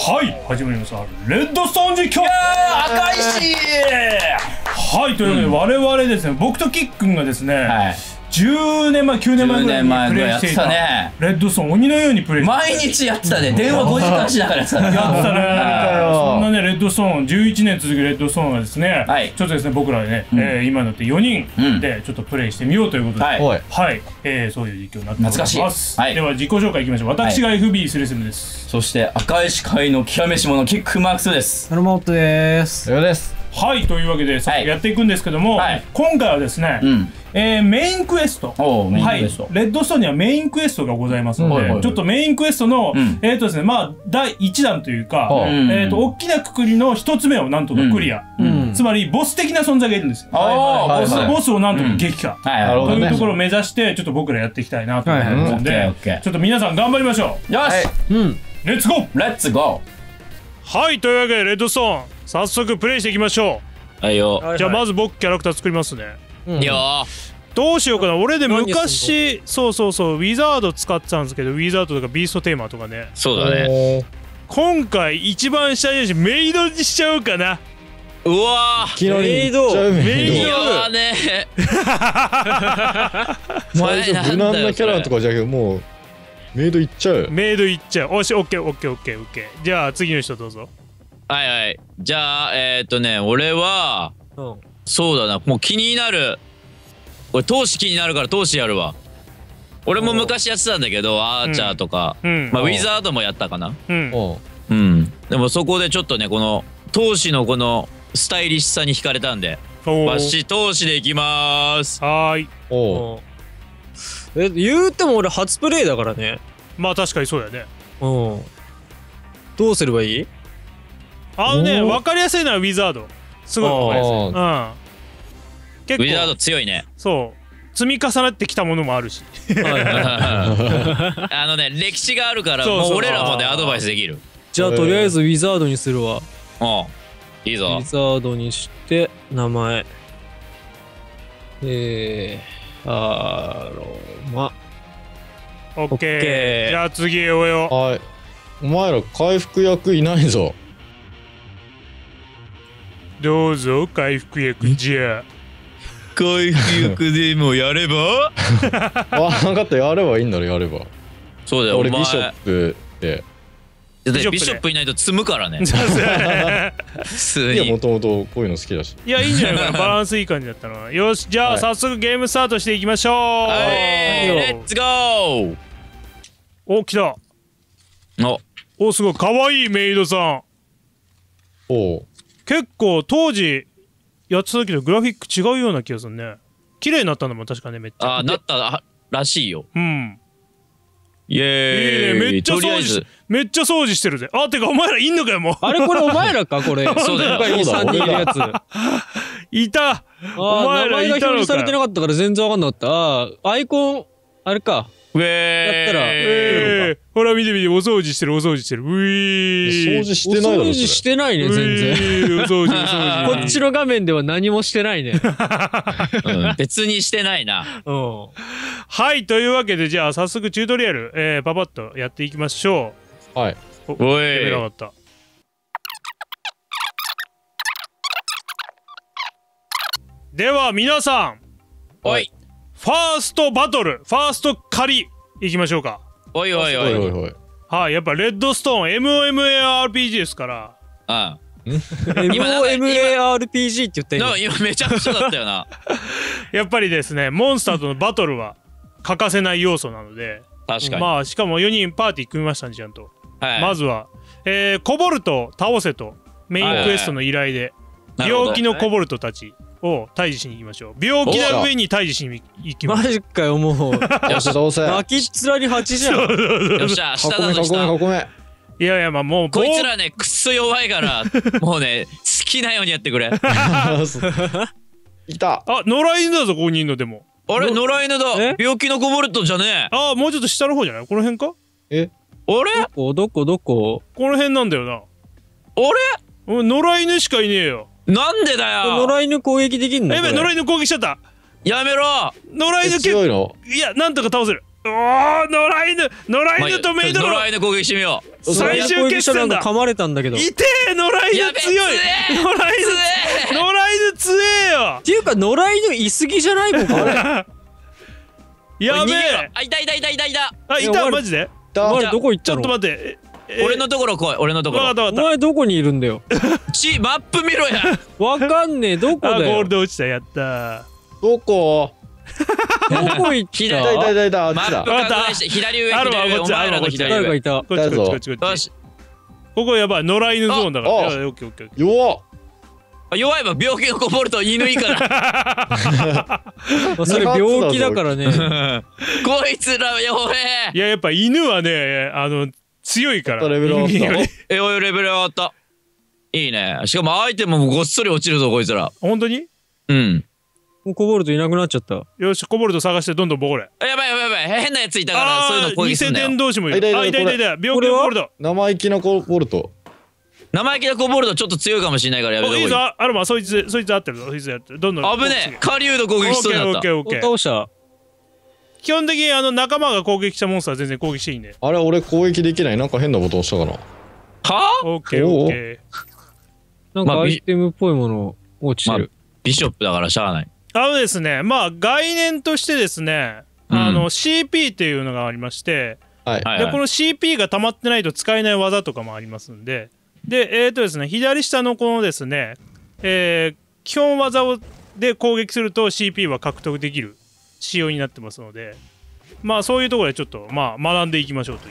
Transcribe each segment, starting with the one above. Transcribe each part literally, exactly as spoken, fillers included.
はい、始まりました。レッドストーン実況。 赤石。 はい、というわけで、うん、我々ですね、僕とキックンがですね、はい、じゅうねんまえ、きゅうねんまえぐらいにプレイしていたレッドストーン、鬼のようにプレイしてた。 毎日やってたね。電話ごじかんしながらやってたね。 やってたね。そんなね、レッドストーン、じゅういちねん続くレッドストーンがですね、はい、ちょっとですね、僕らね、うん、えー、今になってよにんでちょっとプレイしてみようということで、はい、はい、えー、そういう実況になっております。はい、では自己紹介いきましょう。私が エフビースレスムです。 そして赤石会の極めし者キックマークスです。 ノルマオットです。 よです。 はい、というわけで早速やっていくんですけども、はい、今回はですね、うん、えー、メインクエスト、はい、レッドストーンにはメインクエストがございますので、うん、ちょっとメインクエストの、うん、えっとですね、まあだいいちだんというか、うん、えっと大きなくくりのひとつめをなんとかクリア、うん、つまりボス的な存在がいるんですよ。ボスをなんとか撃破というところを目指してちょっと僕らやっていきたいなと思いますので、ちょっと皆さん頑張りましょう。 よし、 うん、レッツゴーレッツゴー。はい、というわけでレッドストーン早速プレイしていきましょう。 はいよ。 じゃあまず僕キャラクター作りますね。 いいよ。 どうしようかな。俺で昔そうそうそうウィザード使ってたんですけど、ウィザードとかビーストテーマとかね。 そうだね。 今回一番下にメイドにしちゃおうかな。 うわー、 メイドメイドだね。 最初無難なキャラとかじゃなくてもうメイドいっちゃう。 メイドいっちゃう。おし、オッケーオッケーオッケーオッケー。じゃあ次の人どうぞ。 はいはい。じゃあえー、っとね俺は、うん、そうだな、もう気になる、俺闘志気になるから闘志やるわ。俺も昔やってたんだけどアーチャーとか、うん、まあウィザードもやったかな。うん、うん、でもそこでちょっとねこの闘志のこのスタイリッシュさに惹かれたんで、わし闘志でいきまーす。 はーい。 おえ言うても俺初プレイだからね。 まあ確かにそうやね。 うん。どうすればいい？ あのね、分かりやすいのはウィザード。すごい分かりやすい。うん。 結構ウィザード強いね。 そう。積み重なってきたものもあるし。 あのね、歴史があるからもう俺らもねアドバイスできる。 じゃあとりあえずウィザードにするわ。 ああ、いいぞ。 ウィザードにして名前。えー、アロマ。 オッケー。じゃあ次へおよ。 はい。お前ら回復役いないぞ。 どうぞ回復役じゃ。 回復役でもやれば。 あ、分かった、やればいいんだろ、やれば。 そうだよ。 俺ビショップで。 ビショップいないと積むからね。普通に。 いや、もともとこういうの好きだし。 いや、いいんじゃないかな。バランスいい感じだったの。よし、じゃあ早速ゲームスタートしていきましょう。 はい、レッツゴー。 お、来た。 おお、すごい、かわいいメイドさん。 おう。 結構当時やってた時とグラフィック違うような気がするね。綺麗になったのも確かね、めっちゃ。 ああ、なったらしいよ。 うん。 イエーイ。 いいね、めっちゃ掃除めっちゃ掃除してるぜ。あ、てかお前らいんのかよ、もう。 あれこれお前らか、これ。 そうだよ。 さんにんいるやつ。 いた。お前らいたのか。名前が表示されてなかったから全然わかんなかった。ああ、アイコン、あれか。 ウェー。 やったら、 えー、ほら見て見て、お掃除してる、お掃除してる。うぃー。掃除してないだろ。 お掃除してないね、全然。 お掃除、お掃除。こっちの画面では何もしてないね。 うん、別にしてないな。 うん。はい、というわけで、じゃあ早速チュートリアル、えー、パパッとやっていきましょう。はい。 お、おい。やめなかった。では皆さん。 おい。 ファーストバトル、ファースト狩りいきましょうか。 おいおいおいおい。 はい、やっぱレッドストーン エムオーエムエーアールピージー ですから。 うん。エムオーエムエーアールピージー って言ったよ。今めちゃくちゃだったよな。 やっぱりですね、モンスターとのバトルは欠かせない要素なので。 確かに。 まあしかもよにんパーティー組みましたね、ちゃんと。 はい、 まずは、えー、コボルト倒せとメインクエストの依頼で、病気のコボルトたちを退治しに行きましょう。病気な上に退治しに行きましょう。 マジかよ、もう。 よし、どうせ。 泣きっ面に蜂じゃん。 よっしゃ、下だぞ、下。 囲め、囲め。 いやいや、まあもうこいつらね、くっそ弱いからもうね、好きなようにやってくれ。 いた。 あ、野良犬だぞ、ここにいるの。でもあれ、野良犬だ。病気のコボルトじゃねえ。 あ、もうちょっと下の方じゃない？この辺か？ え、 あれ？ どこどこどこ？ この辺なんだよな。 あれ？ 野良犬しかいねえよ。 なんでだよ。 野良犬攻撃できんの？ やべ、野良犬攻撃しちゃった。 やめろ。 野良犬強いの？ いや、なんとか倒せる。 おー、野良犬野良犬とメイドの野良犬攻撃してみよう。最終決戦だ。 噛まれたんだけど。 いてえ、野良犬強い。野良犬野良犬強えよ。 っていうか野良犬いすぎじゃないもんこれ。 やべえ。 あ、いたいたいたいたいた。 あ、いたマジで。 お前どこ行ったの？ ちょっと待って。 俺のところ来い、俺のところ。 お前どこにいるんだよ。 ち、マップ見ろや。 わかんねえ、どこだよ。 あ、ゴールド落ちた、やったー。 どこ？ どこ行った？ 左、 いたいたいた、あっちだ。 マップ拡大して、左上、左上、お前らの左上。 誰かいた。 こっちこっちこっちこっち。ここやばい、野良犬ゾーンだから。オッケーオッケー。 弱っ。 弱いわ、病気のこぼると犬いいから。 それ病気だからね。 こいつら弱え。 いや、やっぱ犬はね、あの、強いから。 レベル上がった。 え、おい、レベル上がった。いいね。しかもアイテムもごっそり落ちるぞ、こいつら。 本当に？ うん。 もうコボルトいなくなっちゃった。 よし、コボルト探してどんどんボコれ。 やばいやばいやばい。変なやついたから、そういうの攻撃するんだよ。 偽伝同士もいる。あ、いたいたいた。病気のコボルト。 生意気なコボルト。 生意気なコボルトちょっと強いかもしれないからやめとこう。いいぞ、アルマ、そいつ、そいつ合ってるぞ。そいつやってる。どんどん。 危ねえ。狩人攻撃しそうになった。 オッケーオッケーオッケー。 倒した。 基本的にあの仲間が攻撃したモンスターは全然攻撃していいんで。 あれ、俺攻撃できない。なんか変なボタン押したかな。 はぁ？オッケーオッケー。なんかアイテムっぽいもの落ちてる。 ビショップだからしゃあない。 あのですね、まあ概念としてですね、あの シーピー っていうのがありまして、 はい、 でこの シーピー が溜まってないと使えない技とかもありますんで、でえっ、ー、とですね、左下のこのですね、えー、基本技をで攻撃すると シーピー は獲得できる仕様になってますので、まあそういうところでちょっとまあ学んでいきましょうという。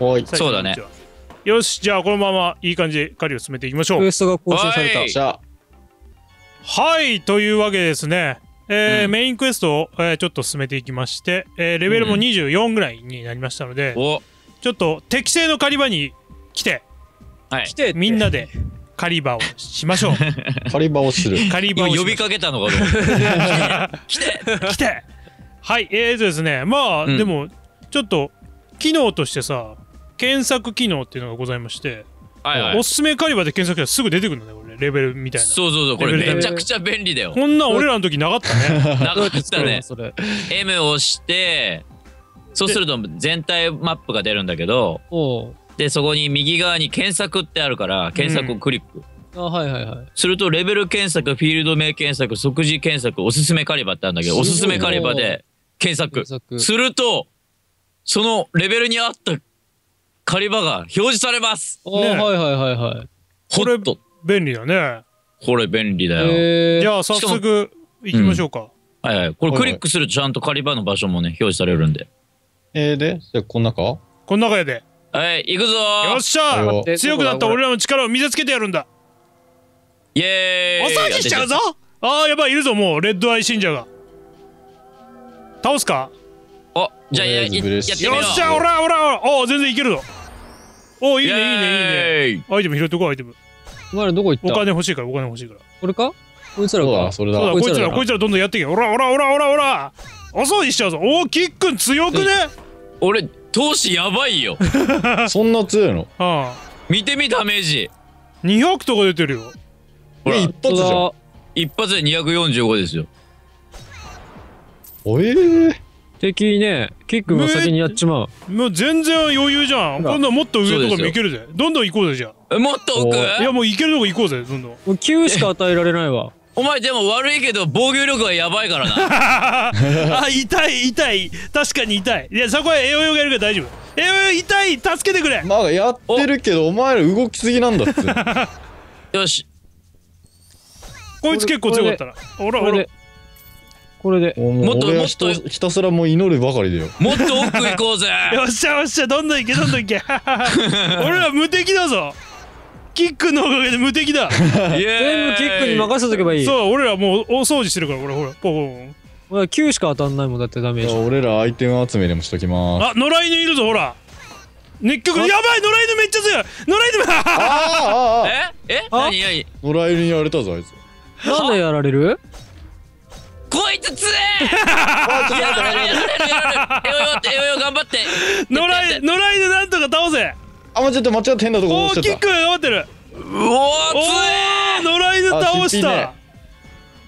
はい、 そうだね。 よし、じゃあこのままいい感じで狩りを進めていきましょう。 クエストが更新された。 じゃあはいというわけでですね、えーうん、メインクエストを、えー、ちょっと進めていきまして、えー、レベルもにじゅうよんぐらいになりましたので、うん、ちょっと適正の狩り場に来て、 はい、 来てみんなで狩り場をしましょう。 狩り場をする。 狩り場を呼びかけたのかと来て来てはいえーとですねまあ、うん、でもちょっと機能としてさ検索機能っていうのがございまして、はいはい、おすすめ狩り場で検索したらすぐ出てくるんだよこれレベルみたいな。 そうそうそうこれめちゃくちゃ便利だよ。 こんなん俺らの時なかったね。 なかったね。M を押してそうすると全体マップが出るんだけど、でそこに右側に検索ってあるから検索をクリック、 うん、あはいはいはいするとレベル検索フィールド名検索即時検索おすすめ狩り場ってあるんだけどおすすめ狩り場で検索するとそのレベルに合った狩り場が表示されます。 ね、はいはいはいはい。 これ便利だね。 これ便利だよ。 じゃあ早速行きましょうか。 うん、はいはい。これクリックするとちゃんと狩り場の場所もね表示されるんで。 えーで、じゃあこん中？ こん中やで。 はい、行くぞー。 よっしゃー。強くなった俺らの力を見せつけてやるんだ。 イエーイ。 お掃除しちゃうぞ。ああやばいいるぞもうレッドアイ信者が。倒すか？ おじゃあやってみよう。よっしゃおらおらお全然いけるぞ。おいいねいいねいいね。アイテム拾ってこうアイテム。 お前らどこ行った？ お金欲しいからお金欲しいから。 これか？こいつらか。 それだ。 こいつらこいつらどんどんやってけ。おらおらおらおらおら。お掃除しちゃうぞ。おおキックン強くね。 俺闘志やばいよ。 そんな強いの？ はあ。 見てみダメージ。 にひゃくとか出てるよ。 これ一発じゃん。 一発でにひゃくよんじゅうごですよ。 おえー。 敵ねキックが先にやっちまう。 もう全然余裕じゃん。今度はもっと上とかもいけるぜ。どんどん行こうぜじゃあ。もっと奥？ いやもう行けるとこ行こうぜどんどん。もうきゅうしか与えられないわ。 お前でも悪いけど防御力はやばいからな。 あ痛い痛い確かに痛い。いやそこはエオヨがやるから大丈夫。エオヨ痛い助けてくれ。 まあやってるけどお前ら動きすぎなんだって。 よし。 こいつ結構強かったな。ほらほら。 これでもっともっとひたすらもう祈るばかりだよ。 もっと奥行こうぜ。 よっしゃよっしゃどんどん行けどんどん行け。俺ら無敵だぞ。キックのおかげで無敵だ。 全部キックに任せとけばいい。 そう俺らもう大掃除してるからこれほらポンポン。きゅうしか当たんないもんだってダメージ。 俺らアイテム集めでもしときます。 あ野良犬いるぞほら。熱曲やばい野良犬めっちゃ強い。野良犬。 ああええ何何？ 野良犬にやられたぞあいつ。 なんでやられる？ こいつ強え。やられるやられるやられる。エオヨエオヨ頑張って。 野良野良犬なんとか倒せ。 あ間違って間違って変なとこ押しちゃった。 おーキックが頑張ってる。 うおー強え。 野良犬倒した。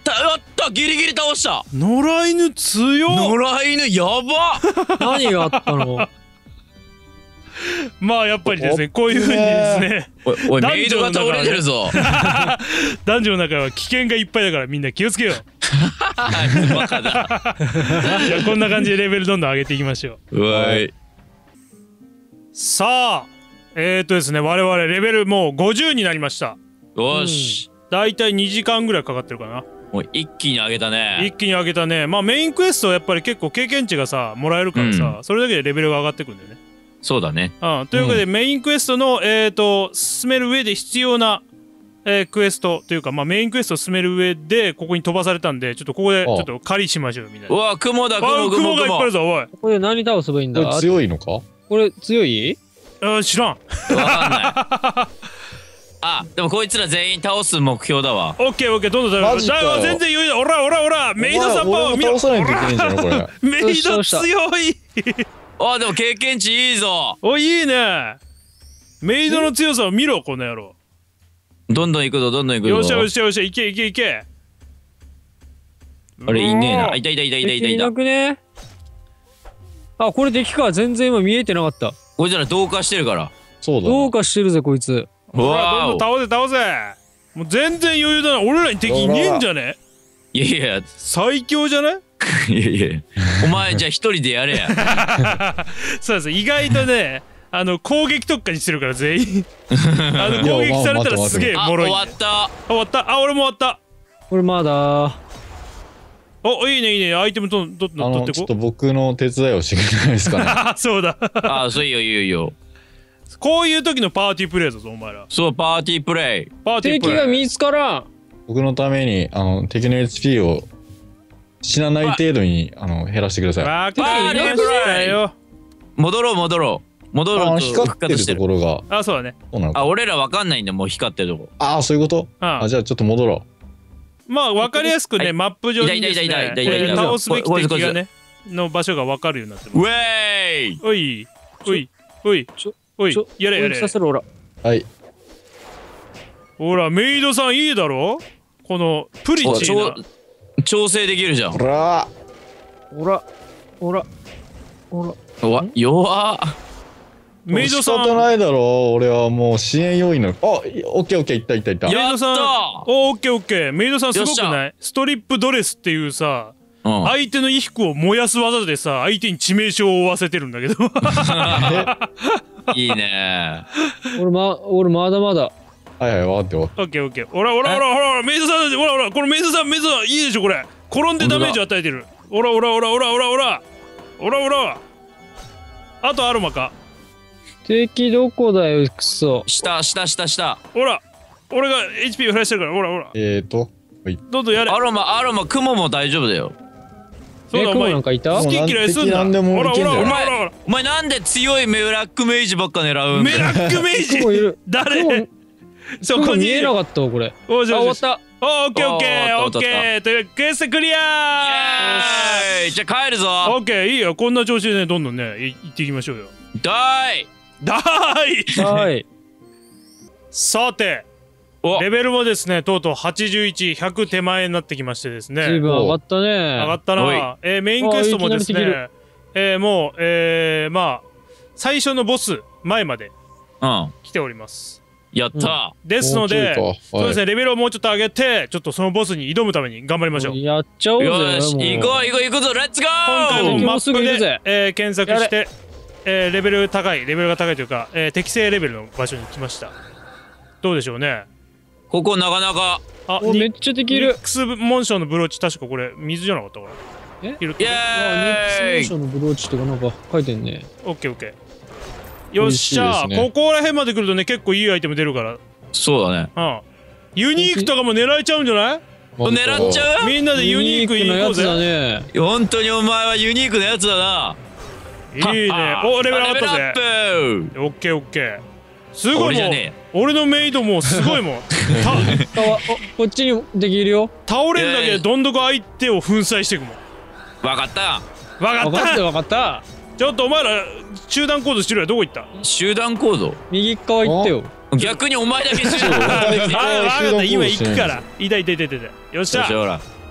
たやった、ギリギリ倒した。 野良犬強っ。 野良犬やば。 何があったの？ まあやっぱりですね、こういうふうにですね、 おいおい、メイドが倒れてるぞ。 男女の中は危険がいっぱいだからみんな気をつけよう。 バカだ。 じゃあこんな感じでレベルどんどん上げていきましょう。 うわい。 さあ、えーとですね、我々レベルもうごじゅうになりました。 よし。 だいたいにじかんぐらいかかってるかな。 もう一気に上げたね。 一気に上げたね。まあメインクエストはやっぱり結構経験値がさもらえるからさ、それだけでレベルが上がってくんだよね。 そうだね。 うん、というわけで、うん、メインクエストの、えー、と進める上で必要な、えー、クエストというか、まあ、メインクエストを進める上でここに飛ばされたんでちょっとここでちょっと狩りしましょうみたいな。 うわ、雲だ、雲、雲、 雲がいっぱいあるぞ。おい、 これ何倒せばいいんだ。 これ強いのか？ これ強い？ あ、知らん。わかんない。あ、でもこいつら全員倒す目標だわ。 オッケーオッケー、どんどん倒す。だから全然余裕だ。おらおらおら、メイドさんパワー見ろ。 倒さないといけないんじゃないこれ。 メイド強い。 あ、でも経験値いいぞ。 お、いいね。メイドの強さを見ろ、この野郎。 どんどん行くぞ、どんどん行くぞ。 よっしゃよっしゃよっしゃ、いけいけいけ。 あれ、いねえな。いたいたいたいたいたいた。 いなくね。あ、これ敵か。全然今見えてなかった。 こいつら同化してるから。 そうだ。 同化してるぜ、こいつ。 ほら、どんどん倒せ倒せ。もう全然余裕だな。俺らに敵いねえんじゃね？ いやいや、 最強じゃない？ いやいや、お前じゃあ一人でやれや。 そうです、意外とね、あの攻撃特化にしてるから全員。あの攻撃されたらすげえ脆い。 終わった。 終わった。あ、俺も終わった。 これまだ。 お、いいねいいね。アイテムとどど取ってこ。 ちょっと僕の手伝いをしてくれないですかね。 あ、そうだ。 あ、そういいよいいよいいよ。 こういう時のパーティープレイだぞお前ら。 そう、パーティープレイ。 パーティープレイ。 敵が見つからん。 僕のためにあの敵の エイチピー を死なない程度にあの減らしてください。 わかりましたよ。 戻ろう戻ろう戻ろう。 光ってるところが。 あ、そうだね。 あ、俺らわかんないんだ、もう光ってるとこ。 ああ、そういうこと。あ、じゃあちょっと戻ろう。まあわかりやすくね、マップ上にですね、倒すべき敵がねの場所がわかるようになってます。 ウェイ。 おいおいおいおい、やれやれ。 はい。 ほら、メイドさんいいだろ。このプリチーな調整できるじゃん。 ほらほらほらほら。わ、弱っ。 メイドさん。 仕方ないだろ。俺はもう支援要員の。あ、オッケーオッケー、いったいったいった。 メイドさん。お、オッケーオッケー。メイドさんすごくない？ストリップドレスっていうさ、相手の衣服を燃やす技でさ、相手に致命傷を負わせてるんだけど。 いいね。 俺ま、俺まだまだ。 はいはい、分かってよ。 オッケーオッケー。ほらほらほらほら、メイドさん、ほらほら、このメイドさん、メイドさん、いいでしょ、これ。転んでダメージ与えてる。ほらほらほらほらほらほら。ほらほら。あとアロマか。 敵どこだよ、クソ。 下、下、下、下。 ほら。俺が エイチピー を減らしてるから、ほらほら。 えーと。 どんどんやれ。 アロマ、アロマ、雲も大丈夫だよ。 そうだ、お前なんかいた？ 好き嫌いすんな。ほらほらお前ら。 お前なんで強いメラックメイジばっか狙うんだよ。 メラックメイジ。誰？そこに見えなかったわこれ。 おじゃ終わった。 オッケーオッケーオッケー。というクエストクリア。 じゃあ帰るぞ。 オッケー、いいよ。こんな調子でね、どんどんね行っていきましょうよ。 だいだいはい。 さて。レベルもですね、とうとうはちじゅういち、ひゃく手前になってきましてですね。 随分上がったね。 上がったな。えー、メインクエストもですね、えー、もう、えー、まあ、最初のボス前まで来ております。 うん、やった、 うん、ですので、そうですね、レベルをもうちょっと上げて、ちょっとそのボスに挑むために頑張りましょう。 やっちゃおうぜ。 よし、行こう行こう行くぞ、レッツゴー。 今回もマップで、えー、検索して、えー、レベル高い、レベルが高いというか、えー、適正レベルの場所に来ました。どうでしょうね。 ここなかなか。 あ、めっちゃできる。 ニックスモンションのブローチ、確かこれ水じゃなかったこれ。 え？ イエーイ。 ニックスモンションのブローチとかなんか書いてんね。 オッケーオッケー。よっしゃ、ここら辺まで来るとね、結構いいアイテム出るから。 そうだね。 うん。ユニークとかも狙えちゃうんじゃない？ 狙っちゃう？ みんなでユニーク行こうぜ。 本当にお前はユニークなやつだな。 いいね。お、レベル上がったぜ。オッケーオッケー。すごいもん。俺のメイドもすごいもん。 こっちにできるよ。 倒れるだけでどんどん相手を粉砕していくもん。 わかった。 わかった。 わかった。 ちょっとお前ら集団行動してるやどこ行った？ 集団行動？ 右側行ってよ。 逆にお前だけ集団行動。 あ、わかった。今行くから。いたいたいたいた。よっしゃ。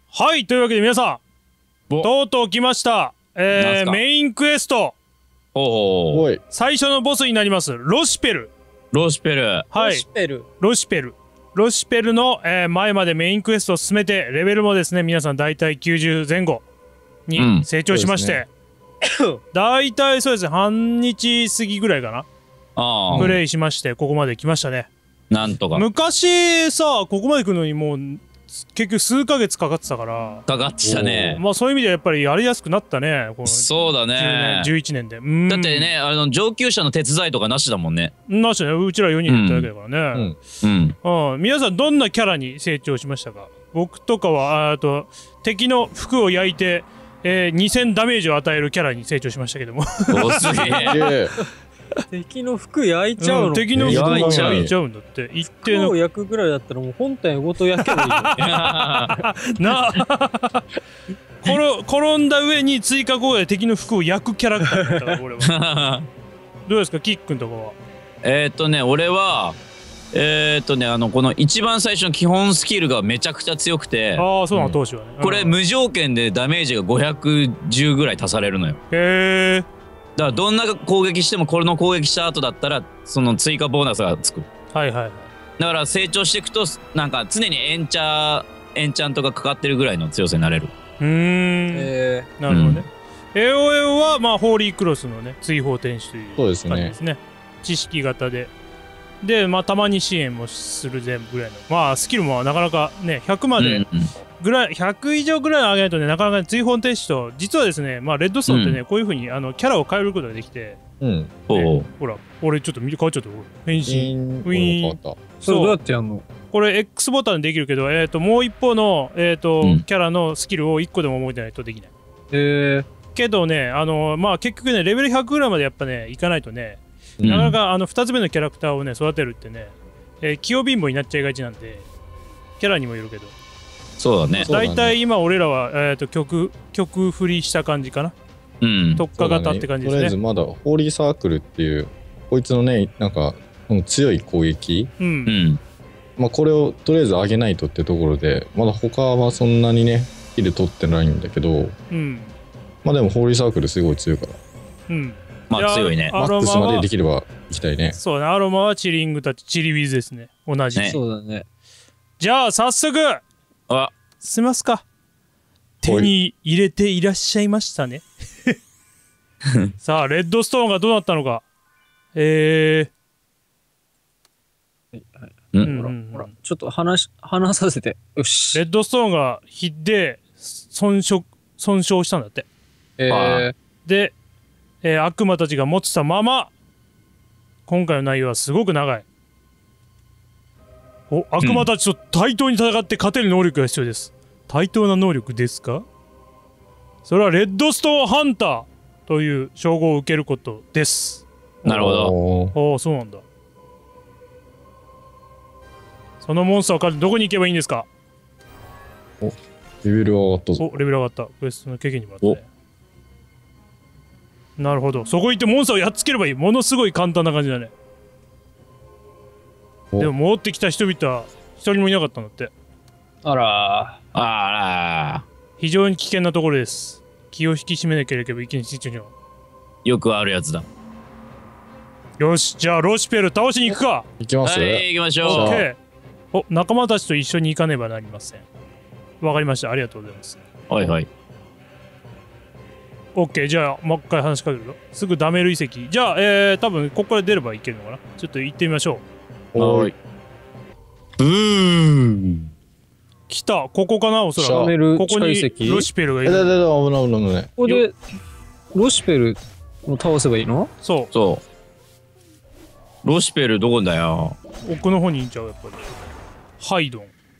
はい、というわけで皆さんとうとう来ました、えー、メインクエスト。 おお最初のボスになりますロシペル。 ロシペル。 はい、ロシペルロシペルロシペルの、えー、前までメインクエストを進めて、レベルもですね皆さん大体きゅうじゅうぜん後に成長しまして、うんね、大体そうですね半日過ぎぐらいかなあプレイしまして、ここまで来ましたね。 なんとか昔さここまで来るのにもう結局数ヶ月かかってたからかかってたね。 まあそういう意味ではやっぱりやりやすくなったね。このそうだねじゅういちねんで。 だってねあの上級者の手伝いとかなしだもんね。 なしね、うちらよにんでやっただけだからね。 うん、うんうん、皆さんどんなキャラに成長しましたか？僕とかはあと敵の服を焼いて、えー、にせんダメージを与えるキャラに成長しましたけども。 おすげえ敵の服焼いちゃうの、うん、 敵の服を焼いちゃうんだって。一定の服を焼くぐらいだったらもう本体ごと焼けばいいな転転んだ上に追加攻撃で敵の服を焼くキャラクターだったから俺は。どうですかキックンとかは？ えー、っとね俺はえー、っとねあのこの一番最初の基本スキルがめちゃくちゃ強くて、 ああそうなの、当時はね、 これ無条件でダメージがごひゃくじゅうぐらい足されるのよ。 へえ。 だからどんな攻撃してもこれの攻撃した後だったらその追加ボーナスがつく。 はいはい。 だから成長していくとなんか常にエンチャーエンチャントがかかってるぐらいの強さになれる。 うーん、えー、なるほどね。うん、エオエオはまあホーリークロスのね追放天使という感じですね。知識型ででまあたまに支援もする全部ぐらいのまあスキルもなかなかねひゃくまでぐらい、うん、ひゃく以上ぐらい上げないとねなかなか、ね、追放天使と実はですねまあレッドストーンってね、うん、こういう風にあのキャラを変えることができて、うん、ね、ほら俺ちょっと見て変わっちゃった変身ウィーン。それどうやってやんの？ これ X ボタンでできるけど、えー、ともう一方の、えーとうん、キャラのスキルをいっこでも覚えてないとできない。 へえ。 けどねあのまあ結局ねレベルひゃくぐらいまでやっぱねいかないとね、うん、なかなかあのふたつめのキャラクターをね育てるってね、えー、器用貧乏になっちゃいがちなんでキャラにもよるけどそうだね大体今俺らは、えー、と曲曲振りした感じかな、うん、特化型って感じですね。 とりあえずまだホーリーサークルっていうこいつのねなんか強い攻撃、うん、まあこれをとりあえず上げないとってところでまだ他はそんなにねキル取ってないんだけど、うん、まあでもホーリーサークルすごい強いから、 うん、まあ強いね。 マックスまでできればいきたいね。 そうね、アロマはチリングたちチリウィズですね、同じ、ね、 そうだね。 じゃあ早速あ進みますか。手に入れていらっしゃいましたねさあレッドストーンがどうなったのか。えーうん、ほらほらちょっと話話させて。よし。 レッドストーンが火で損傷損傷したんだって。 えー、 で、えー、悪魔たちが持ってたまま今回の内容はすごく長い。お悪魔たちと対等に戦って勝てる能力が必要です。対等な能力ですか？それはレッドストーンハンターという称号を受けることです。 なるほど。 ああそうなんだ。そのモンスターを狩りどこに行けばいいんですか？ おレベル上がったぞ。 おレベル上がった。クエストの経験にもらったね。なるほど。そこ行ってモンスターをやっつければいい。ものすごい簡単な感じだね。でも戻ってきた人々は一人もいなかったんだって。 あらあら非常に危険なところです。気を引き締めなければいけない。 よくあるやつだ。 よしじゃあロシペル倒しに行くか。 行きます。 はい行きましょう。 オッケー。お仲間たちと一緒に行かねばなりません。わかりました。ありがとうございます。 はいはい。 オッケーじゃあもう一回話しかけるよ。すぐダメール遺跡。じゃあえー、多分ここから出ればいけるのかな。ちょっと行ってみましょう。はい。ブーン。 来た。ここかなおそらく。ここにロシペルがいる。 だだだ危ない危ない危ない。 ここでロシペルを倒せばいいの？ そう。 そう。ロシペルどこだよ。 奥の方にいんちゃうやっぱり。ハイドン。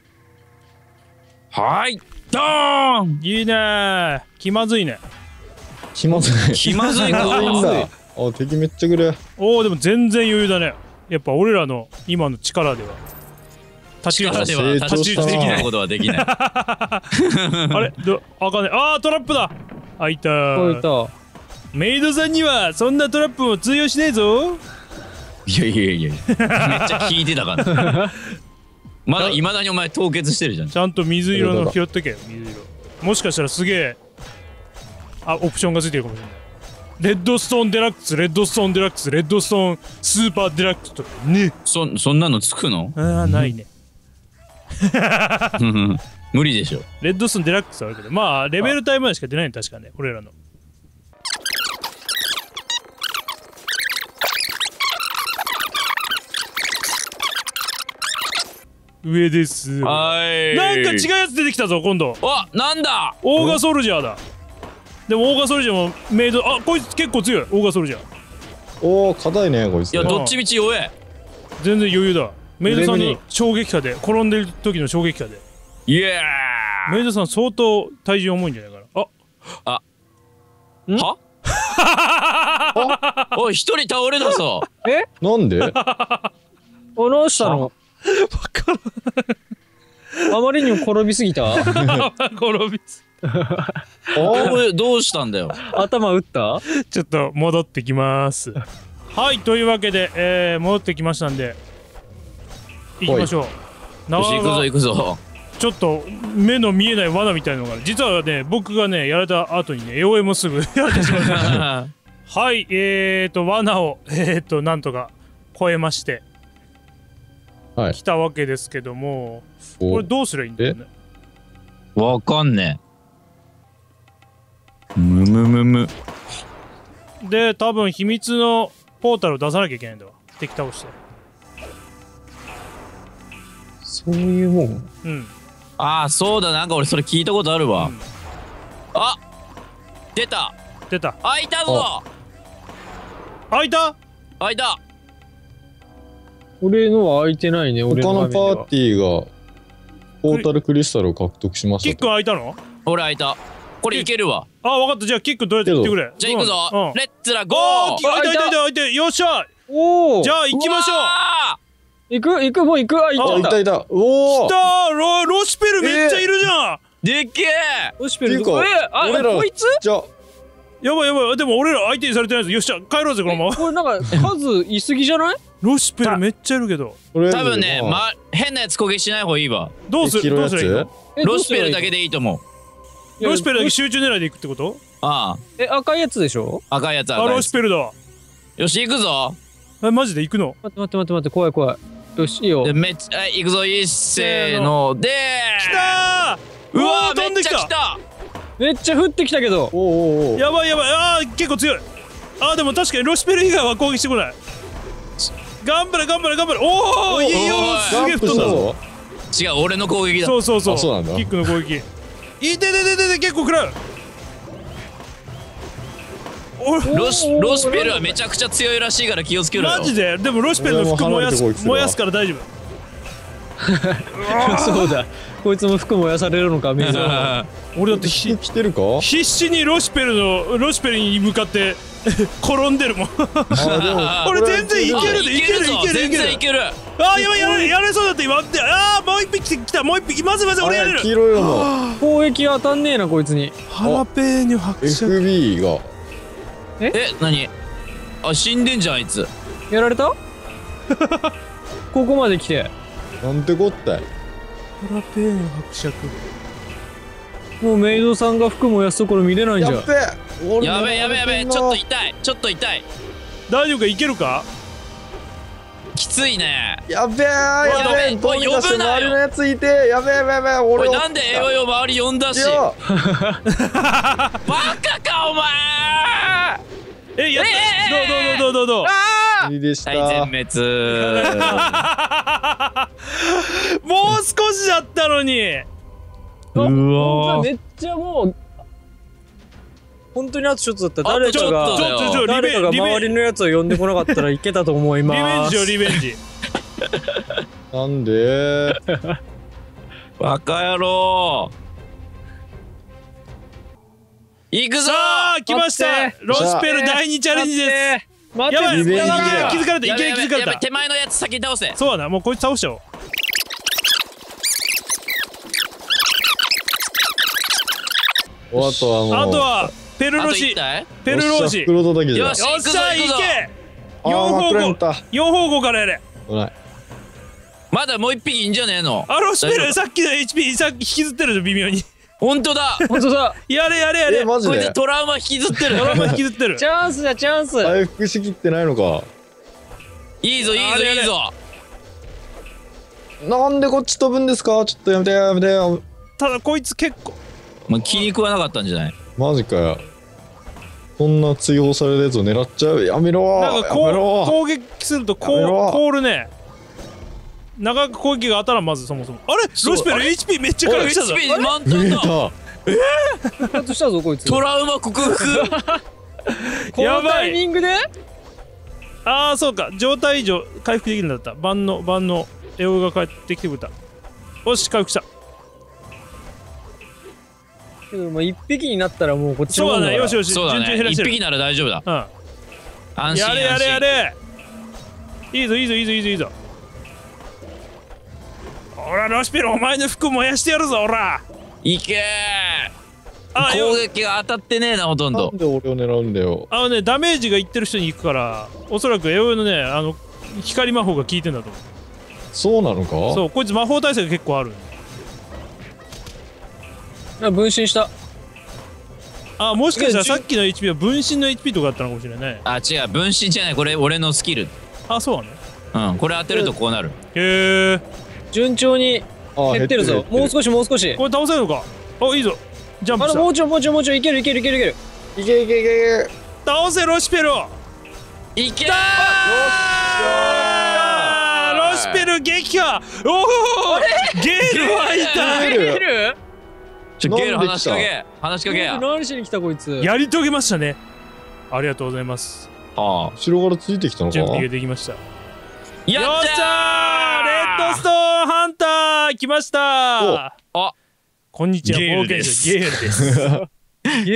はいドーン。 いいねー。気まずいね。 気まずい。 気まずいか。 あ敵めっちゃくる。 おおでも全然余裕だね。やっぱ俺らの今の力では。 力では太刀打ちできないことはできない。あれどあかんね。あートラップだ。あいたー。いた。 メイドさんにはそんなトラップも通用しねえぞ。 いやいやいやめっちゃ聞いてたから。 まだいまだにお前凍結してるじゃん。 ちゃんと水色の拾っとけよ、水色。もしかしたらすげえあオプションがついてるかもしれない。レッドストーンデラックス、レッドストーンデラックス、レッドストーンスーパーデラックスとかね。 そそんなのつくの？ ああないね。 無理でしょ。 レッドストーンデラックスはあるけど、まあレベル帯までしか出ないの確かね、俺らの。上です。 はい。 なんか違うやつ出てきたぞ今度。 あ、なんだ。 オーガソルジャーだ。でもオーガソルジャーもメイド、あこいつ結構強い。オーガソルジャー。 おお硬いねこいつ。 いやどっちみち弱え。 全然余裕だ。メイドさんの衝撃波で転んでる時の衝撃波で。 イエー。 メイドさん相当体重重いんじゃないかな。 あ。あ。は？おい一人倒れだぞ。 え？ なんで？ おどうしたの？あまりにも転びすぎた。 転びすどうしたんだよ。 頭打った？ ちょっと戻ってきます。はいというわけで、えー、戻ってきましたんで行きましょう。 よし行くぞ行くぞ。 ちょっと目の見えない罠みたいなのが実はね僕がねやられた後にねエオエもすぐやってしまいましたはいえーと罠をえーとなんとか超えましてはい来たわけですけども、これどうすりゃいいんだよね。 わかんねえ。むむむむ。 で多分秘密のポータルを出さなきゃいけないんだわ。敵倒して。 そういうもん。 うん。 ああそうだ、なんか俺それ聞いたことあるわ。うん、あ出た出た。 開いたぞ。 開いた開いた。 俺のは開いてないね。 他のパーティーがポータルクリスタルを獲得しました。 キック開いたの？ 俺開いた。これいけるわ。 あ分かった。じゃあキックどうやって行ってくれ。 じゃあ行くぞ、うん、レッツラゴー。 開いた開いた開いた開いた。よっしゃ。 おお。 じゃあ行きましょう。 行く行くもう行く。あ、 いたいた。おお。 来た。ロロシペルめっちゃいるじゃん。 でっけえ。 ロシペル。えあこいつ？ じゃやばいやばい。でも俺ら相手にされてないです。よっしゃ帰ろうぜこのまま。 これなんか数いすぎじゃない？ ロシペルめっちゃいるけど。 多分ね、ま変なやつ攻撃しない方がいいわ。 どうするどうする？ ロシペルだけでいいと思う。ロシペルだけ集中狙いでいくってこと？ ああ。 え赤いやつでしょ？ 赤いやつ赤いやつ。 あロシペルだわ。 よし行くぞ。 えマジで行くの？ 待って待って待って待って怖い怖い。よしいいよ。 めっちゃ行くぞいっせーのでー。来たー。 うわめっちゃ来た。 めっちゃ降ってきたけど。 おおお。 やばいやばい。あー結構強い。あーでも確かにロシペル以外は攻撃してこない。頑張れ頑張れ頑張れ。おおいいよ。すげえ太ったぞ。 違う俺の攻撃だ。 そうそうそう。 そうなんだ。 キックの攻撃。いててててて結構食らう。 ロシロシペルはめちゃくちゃ強いらしいから気をつけろよ。 マジで。でもロシペルの服燃やす燃やすから大丈夫。 そうだ。こいつも服燃やされるのか水は。 俺だってひ来てるか？ 必死にロシペルのロシペルに向かって転んでるもん。俺全然いけるでいけるいけるいける全然いける。 あーやばいやばいやれそうだって今ってあーもう一匹来たもう一匹まずまず俺やれる。 黄色いの攻撃当たんねえなこいつに。 ハラペーニョ伯爵エフビー がえ何？あ死んでんじゃんあいつ。 やられた？ここまで来てなんてこったい。 ハラペーニョ伯爵。 もうメイドさんが服燃やすところ見れないんじゃん。 やべえやべえやべえやべえちょっと痛いちょっと痛い。 大丈夫かいけるか？ きついね。 やべえやべえ。 おい呼ぶなよ。 周りのやついてやべえやべえやべえ。 おいなんでエヨヨ周り呼んだし。バカかお前。 えやったどうどうどうどうどうどう。 無理でした。 大全滅。 もう少しだったのに。 うわめっちゃもう本当にあとちょっとだった。誰かが誰かが周りのやつを呼んでこなかったらいけたと思います。 リベンジよリベンジ。 なんでバカ野郎。行くぞ。 さあ来ました。ロシペル第二チャレンジです。やばいやばい気づかれた。いきなり気づかれた。 手前のやつ先に倒せ。 そうだなもうこいつ倒しちゃおう。 あとはもうあとはペルロシペルローシ。 よっしゃいけ。四方向四方向からやれ。 待まだもう一匹いんじゃねえの。 あ、ロシペルさっきの エイチピー さっき引きずってるじゃん微妙に。 本当だ本当だ。 やれやれやれ。 マジでこいつトラウマ引きずってる。 トラウマ引きずってる。 チャンスだチャンス。 回復しきってないのか。 いいぞいいぞいいぞ。 なんでこっち飛ぶんですか。ちょっとやめてやめて。 ただこいつ結構まあ気に食わなかったんじゃない。 マジかよ。そんな追放されるやつを狙っちゃう。やめろ。 なんかこう攻撃するとこう凍るね。なかなか攻撃が当たらん。まずそもそもあれロシペル エイチピー めっちゃ回復したぞ。 エイチピー 満タンだ。 えー復活したぞこいつ。 トラウマ克服。 このタイミングで。 ああそうか状態以上回復できるんだった。万能万能エオが帰ってきてくれた。よし回復した。 けどもう一匹になったらもうこっちのそうだね。よしよしそうだね。一順調に減らしてる。 匹なら大丈夫だ。 うん安心安心。 やれやれやれ。いいぞいいぞいいぞいいぞいいぞ。ほらロシペルお前の服燃やしてやるぞ。ほらいけー。攻撃が当たってねえなほとんど。 なんで俺を狙うんだよ。 あのねダメージがいってる人に行くからおそらくエオのねあの光魔法が効いてんだと思う。 そうなのか。 そうこいつ魔法耐性が結構ある。 あ分身した。 あもしかしたらさっきの エイチピー は分身の エイチピー とかだったのかもしれない。 あ違う分身じゃないこれ俺のスキル。 あそうなのうんこれ当てるとこうなる。 へえ順調に減ってるぞ。もう少しもう少し。 これ倒せるのか。あいいぞジャンプした。 あもうちょいもうちょいもうちょいいけるいけるいけるいけるいけいけいけいけ。 倒せロシペル。 いけー。 ロシペル撃破。おおゲールはいた。 ゲールちょゲール話しかけ話しかけや。 何しに来たこいつ。 やり遂げましたね。ありがとうございます。 ああ後ろからついてきたのか。 準備ができました。 やっちゃー。レッドストーンハンター来ました。 あこんにちは冒険者ゲールです。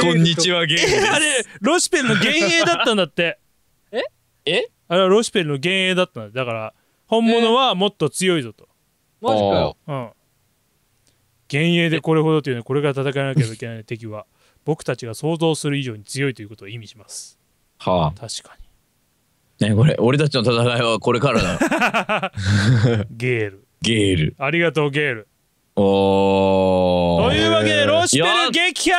こんにちはゲールです。 あれロシペルの幻影だったんだって。 ええあれはロシペルの幻影だったんだ。だから本物はもっと強いぞと。 マジかよ。 うん。幻影でこれほどというのはこれから戦わなければいけない敵は僕たちが想像する以上に強いということを意味します。 はあ。確かに。ねこれ俺たちの戦いはこれからだ。 ゲール。 ゲール。 ありがとうゲール。 おー。 というわけでロシペル撃破。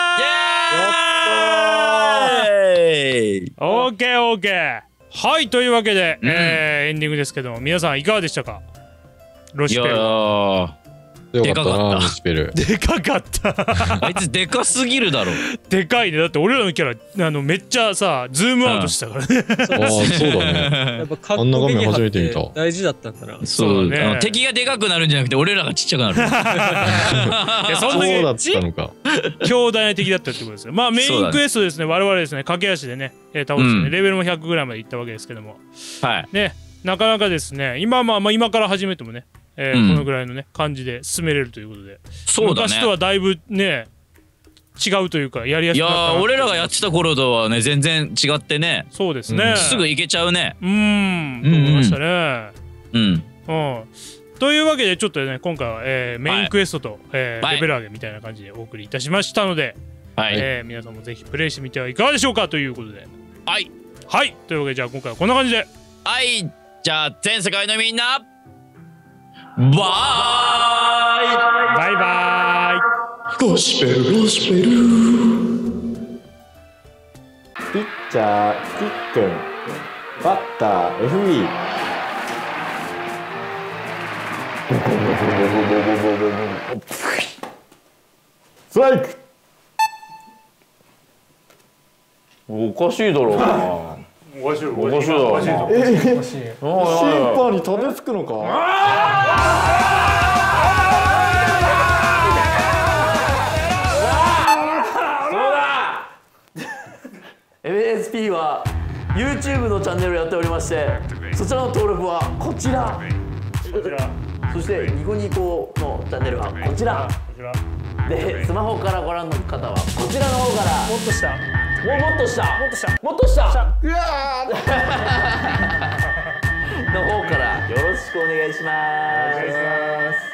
イエーイ。 オーケーオーケー。はいというわけで、うん、えー、エンディングですけども皆さんいかがでしたか。ロシペル。いやでかかった。 でかかったあいつでかすぎるだろ。 でかいね。だって俺らのキャラあのめっちゃさズームアウトしたからね。 ああそうだね。やっぱかっこいい初めて見た。 大事だったんだな。 そうだね。敵がでかくなるんじゃなくて俺らがちっちゃくなる。いやそんなそうだったのか。 強大な敵だったってことですよ。まあメインクエストですね。我々ですね駆け足でね倒してねレベルもひゃくぐらいまでいったわけですけども。 はい。ねなかなかですね今まあまあ今から始めてもね。えーうん、このぐらいのね感じで進めれるということで、 そうだね、 昔とはだいぶね違うというかやりやすくなったな。 いやー俺らがやってた頃とはね全然違ってね。 そうですね、うん、 すぐいけちゃうね。 うーんと思いましたね。 うん、うんうん、というわけでちょっとね今回は、えー、メインクエストと、はいえー、レベル上げみたいな感じでお送りいたしましたので、はいえー、皆さんもぜひプレイしてみてはいかがでしょうかということではいはいというわけでじゃあ今回はこんな感じではいじゃあ全世界のみんなバイバイバイロシペルロシペルピッチャーキックンバッター エフビー ストライク。 おかしいだろうな。 おかしいおかしいだろうな。 えー、審判にたどり着くのか。 エムエスピー は YouTube のチャンネルをやっておりまして、そちらの登録はこちら。そしてニコニコのチャンネルはこちら。で、スマホからご覧の方はこちらの方から。 もっと下。 もうもっと下。 もっと下。 もっと下。 うわの方からよろしくお願いします。